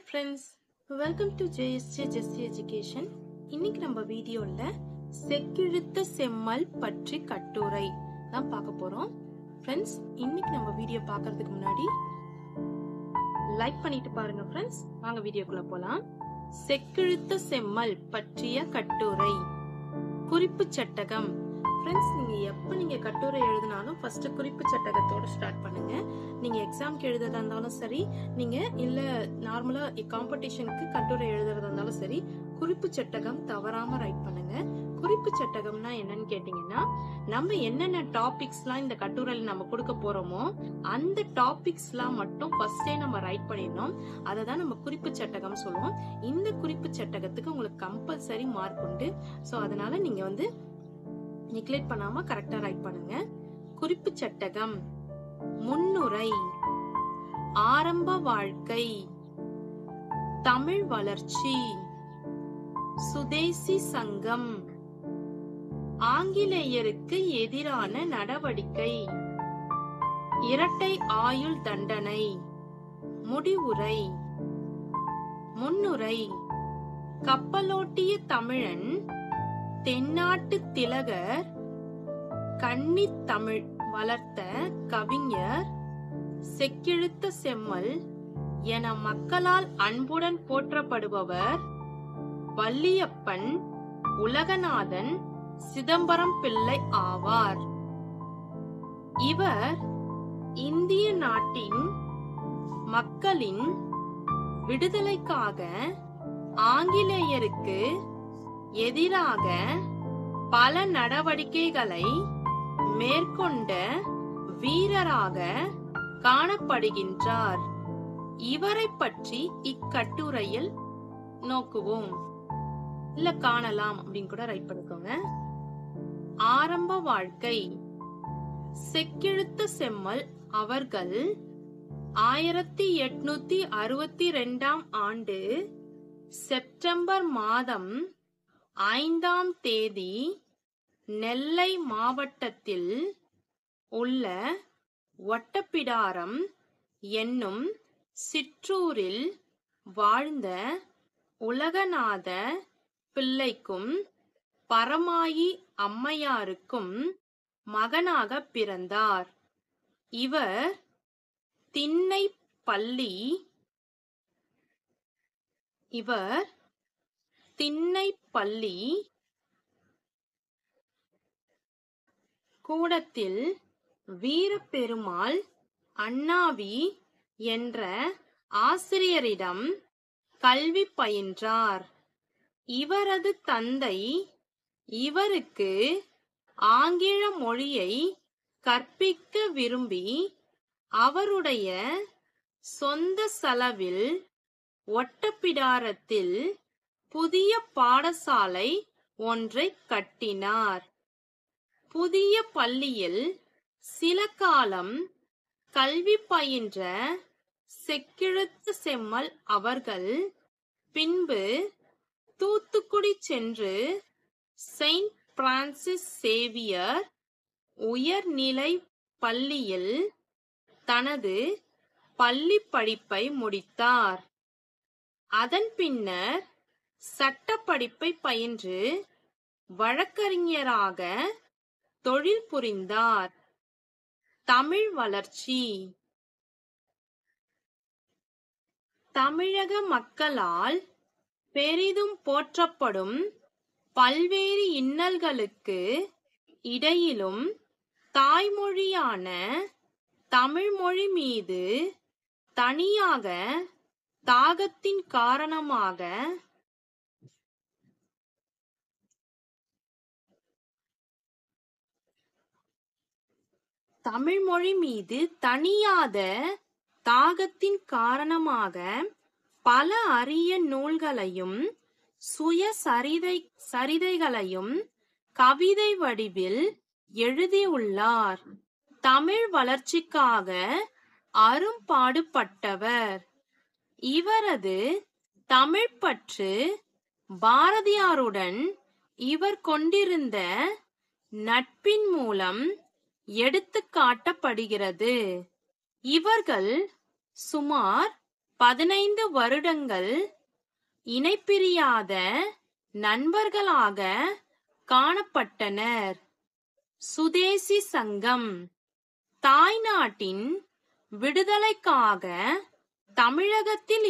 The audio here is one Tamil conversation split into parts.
friends, welcome to JSJ Jessie Education. இன்னைக்கு நம்ம வீடியோல செக்கிழுத்த செம்மல் பற்றி கட்டுரை தான் பார்க்க போறோம். friends, இன்னைக்கு நம்ம வீடியோ பார்க்கிறதுக்கு முன்னாடி லைக் பண்ணிட்டு பாருங்க friends. வாங்க வீடியோக்குள்ள போலாம். செக்கிழுத்த செம்மல் பற்றிய கட்டுரை. குறிப்பு சட்டகம். ஃப்ரெண்ட்ஸ், நீங்க கட்டுரை எழுதினாலும் ஃபர்ஸ்ட் குறிப்பு சட்டகத்தோட ஸ்டார்ட் பண்ணுங்க. நீங்க எக்ஸாம்க்கு எழுதுறதா இருந்தாலும் சரி, நீங்க இல்ல நார்மலா காம்படிஷனுக்கு கட்டுரை எழுதுறதா இருந்தாலும் சரி, குறிப்பு சட்டகம் தவறாம ரைட் பண்ணுங்க. குறிப்பு சட்டகம்னா என்னன்னு கேட்டீங்கன்னா, நம்ம என்னென்ன டாபிக்ஸ்லாம் இந்த கட்டுரையில நம்ம கொடுக்க போறோமோ அந்த டாபிக்ஸ்லாம் மட்டும் ஃபர்ஸ்டே நம்ம ரைட் பண்ணிடணும். அதை தான் நம்ம குறிப்பு சட்டகம் சொல்லுவோம். இந்த குறிப்பு சட்டகத்துக்கு உங்களுக்கு கம்பல்சரி மார்க் உண்டு. ஸோ அதனால நீங்க நெக்லெக்ட் பண்ணாம கரெக்டா ரைட் பண்ணுங்க. குறிப்பு சட்டகம். முன்னுரை. ஆரம்ப வாழ்க்கை. தமிழ் வளர்ச்சி. சுதேசி சங்கம். ஆங்கிலேயருக்கு எதிரான நடவடிக்கை. இரட்டை ஆயுள் தண்டனை. முடிவுரை. முன்னுரை. கப்பலோட்டிய தமிழன், தென்னாட்டு திலகர், கன்னித் தமிழ் வளர்த்த கவிஞர், செக்கிழுத்த செம்மல் என மக்களால் அன்புடன் போற்றப்படுபவர் வள்ளியப்பன் உலகநாதன் சிதம்பரம் பிள்ளை ஆவார். இவர் இந்திய நாட்டின் மக்களின் விடுதலைக்காக ஆங்கிலேயருக்கு எதிராக பல நடவடிக்கைகளை மேற்கொண்ட வீரராக காணப்படுகின்றார். இவரை பற்றி இக்கட்டுரையில் நோக்குவோம், இல்ல காணலாம் அப்படின்னு கூட ரைட் பண்ணிக்கோங்க. ஆரம்ப வாழ்க்கை. செக்கிழுத்த செம்மல் அவர்கள் 1862 ஆண்டு செப்டம்பர் மாதம் 5ஆம் தேதி நெல்லை மாவட்டத்தில் உள்ள ஒட்டப்பிடாரம் என்னும் சிற்றூரில் வாழ்ந்த உலகநாத பிள்ளைக்கும் பரமாயி அம்மையாருக்கும் மகனாக பிறந்தார். இவர் திண்ணைப்பள்ளி கூடத்தில் வீரப்பெருமாள் அண்ணாவி என்ற ஆசிரியரிடம் கல்வி பயின்றார். இவரது தந்தை இவருக்கு ஆங்கில மொழியை கற்பிக்க விரும்பி அவருடைய சொந்த செலவில் ஒட்டப்பிடாரத்தில் புதிய பாடசாலை ஒன்றை கட்டினார். புதிய பள்ளியில் சில காலம் கல்வி பயின்ற செக்கிழுத்த செம்மல் அவர்கள் பின்பு தூத்துக்குடி சென்று செயின்ட் பிரான்சிஸ் சேவியர் உயர்நிலை பள்ளியில் தனது பள்ளி படிப்பை முடித்தார். அதன் பின்னர் சட்ட படிப்பை பயின்று வழக்கறிஞராக தொழில் புரிந்தார். தமிழ் வளர்ச்சி. தமிழக மக்களால் பெரிதும் போற்றப்படும் பல்வேறு இன்னல்களுக்கு இடையிலும் தாய்மொழியான தமிழ் மொழி மீது தனியாக தாகத்தின் காரணமாக பல அரிய நூல்களையும் சுயசரிதைகளையும் கவிதை வடிவில் எழுதியுள்ளார். தமிழ் வளர்ச்சிக்காக அரும்பாடுபட்டவர். இவரது தமிழ் பற்று பாரதியாருடன் இவர் கொண்டிருந்த நட்பின் மூலம் எடுத்து காட்டப்படுகிறது. இவர்கள் சுமார் 15 வருடங்கள் இணைப்பிரியாத நண்பர்களாக காணப்பட்டனர். சுதேசி சங்கம் தாய்நாட்டின் விடுதலைக்காக தமிழகத்தில்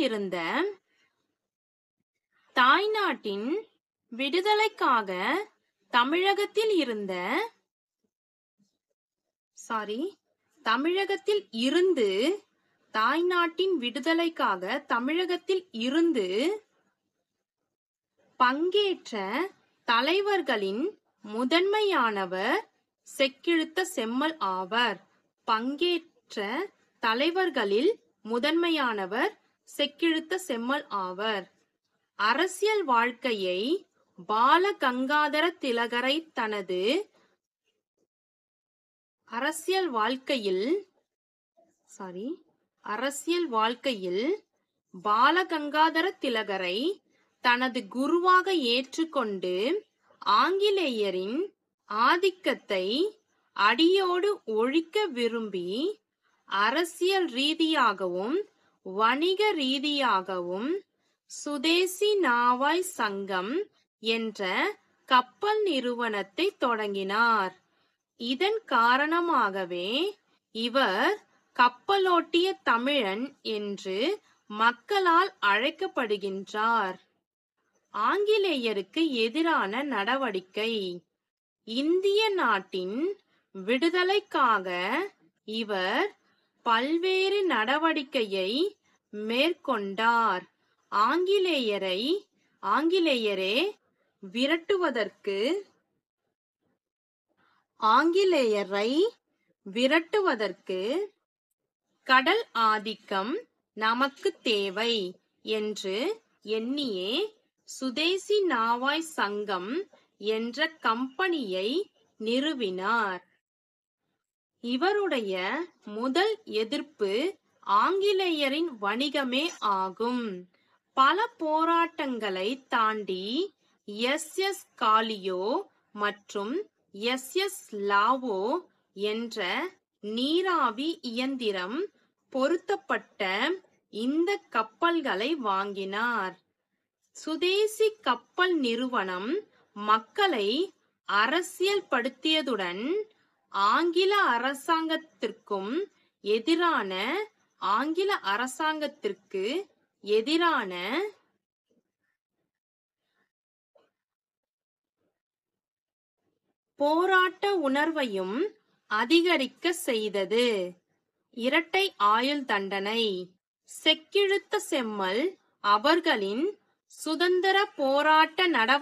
இருந்து பங்கேற்ற தலைவர்களின் முதன்மையானவர் செக்கிழுத்த செம்மல் ஆவர். பங்கேற்ற தலைவர்களில் முதன்மையானவர் செக்கிழுத்த செம்மல் ஆவர். அரசியல் வாழ்க்கையை பாலகங்காதர திலகரை தனது அரசியல் வாழ்க்கையில் பாலகங்காதர திலகரை தனது குருவாக ஏற்றுக்கொண்டு ஆங்கிலேயரின் ஆதிக்கத்தை அடியோடு ஒழிக்க விரும்பி அரசியல் ரீதியாகவும் வணிக ரீதியாகவும் சுதேசி நாவாய் சங்கம் என்ற கப்பல் நிறுவனத்தை தொடங்கினார். இதன் காரணமாகவே இவர் கப்பலோட்டிய தமிழன் என்று மக்களால் அழைக்கப்படுகின்றார். ஆங்கிலேயருக்கு எதிரான நடவடிக்கை இந்திய நாட்டின் விடுதலைக்காக இவர் பல்வேறு நடவடிக்கையை மேற்கொண்டார். ஆங்கிலேயரை விரட்டுவதற்கு கடல் ஆதிக்கம் நமக்கு தேவை என்று எண்ணியே சுதேசி நாவாய் சங்கம் என்ற கம்பெனியை நிறுவினார். இவருடைய முதல் எதிர்ப்பு ஆங்கிலேயரின் வணிகமே ஆகும். பல போராட்டங்களை தாண்டி எஸ். காலியோ மற்றும் எஸ். லாவோ என்ற நீராவி இயந்திரம் பொருத்தப்பட்ட இந்த கப்பல்களை வாங்கினார். சுதேசி கப்பல் நிறுவனம் மக்களை அரசியல் படுத்தியதுடன் ஆங்கில அரசாங்கத்திற்கு எதிரான போராட்ட உணர்வையும் அதிகரிக்க செய்தது. இரட்டை ஆயுள் தண்டனை செக்கிழுத்த செம்மல் அவர்களின் சுதந்திர போராட்ட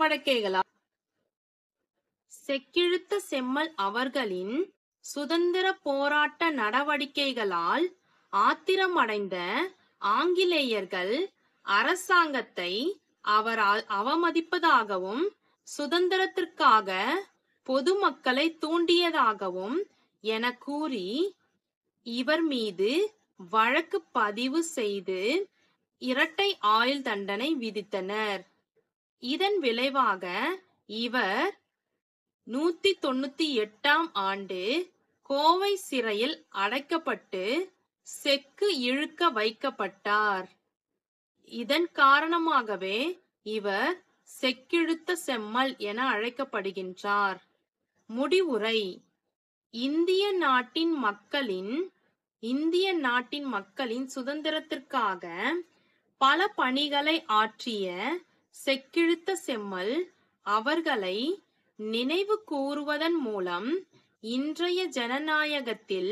நடவடிக்கைகளால் ஆத்திரமடைந்த ஆங்கிலேயர்கள் அரசாங்கத்தை அவரால் அவமதிப்பதாகவும் சுதந்திரத்திற்காக பொதுமக்களை தூண்டியதாகவும் என கூறி இவர் மீது வழக்கு பதிவு செய்து இரட்டை ஆயுள் தண்டனை விதித்தனர். இதன் விளைவாக இவர் 198ஆம் ஆண்டு கோவை சிறையில் அடைக்கப்பட்டு செக்கு இழுக்க வைக்கப்பட்டார். இதன் காரணமாகவே இவர் செக்கிழுத்த செம்மல் என அழைக்கப்படுகின்றார். முடிவுரை இந்திய நாட்டின் மக்களின் சுதந்திரத்திற்காக பல பணிகளை ஆற்றிய செக்கிழுத்த செம்மல் அவர்களை நினைவு கூறுவதன் மூலம் இன்றைய ஜனநாயகத்தில்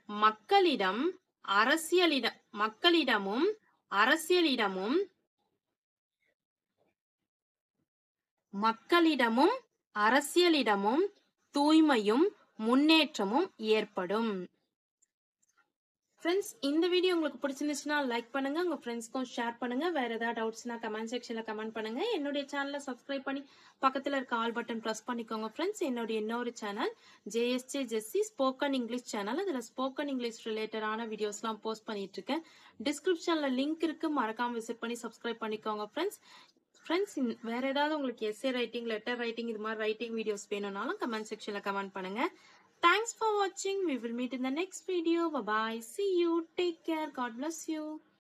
மக்களிடமும் அரசியலிடமும் தூய்மையும் முன்னேற்றமும் ஏற்படும். ஃப்ரெண்ட்ஸ், இந்த வீடியோ உங்களுக்கு பிடிச்சிருந்துச்சுன்னா லைக் பண்ணுங்க, உங்க ஃப்ரெண்ட்ஸ்க்கும் ஷேர் பண்ணுங்க. வேற ஏதாவது டவுட்ஸ்னா கமெண்ட் செக்ஷன்ல கமெண்ட் பண்ணுங்க. என்னுடைய சேனலை சப்ஸ்கிரைப் பண்ணி பக்கத்துல இருக்க ஆல் பட்டன் பிரஸ் பண்ணிக்கோங்க. ஃப்ரெண்ட்ஸ், என்னுடைய இன்னொரு channel JSJ Jessie spoken English channel. அதுல ஸ்போக்கன் இங்கிலீஷ் ரிலேட்டடான வீடியோஸ்லாம் போஸ்ட் பண்ணிட்டு இருக்கேன். டிஸ்கிரிப்ஷன்ல லிங்க் இருக்கு, மறக்காம விசிட் பண்ணி சப்ஸ்கிரைப் பண்ணிக்கோங்க. ஃப்ரெண்ட்ஸ், வேற ஏதாவது உங்களுக்கு எஸ்ஏ ரைட்டிங், லெட்டர் ரைட்டிங், இது மாதிரி ரைட்டிங் வீடியோஸ் வேணும்னாலும் கமெண்ட் செக்ஷன்ல கமெண்ட் பண்ணுங்க. Thanks for watching. We will meet in the next video. Bye bye. See you. Take care. God bless you.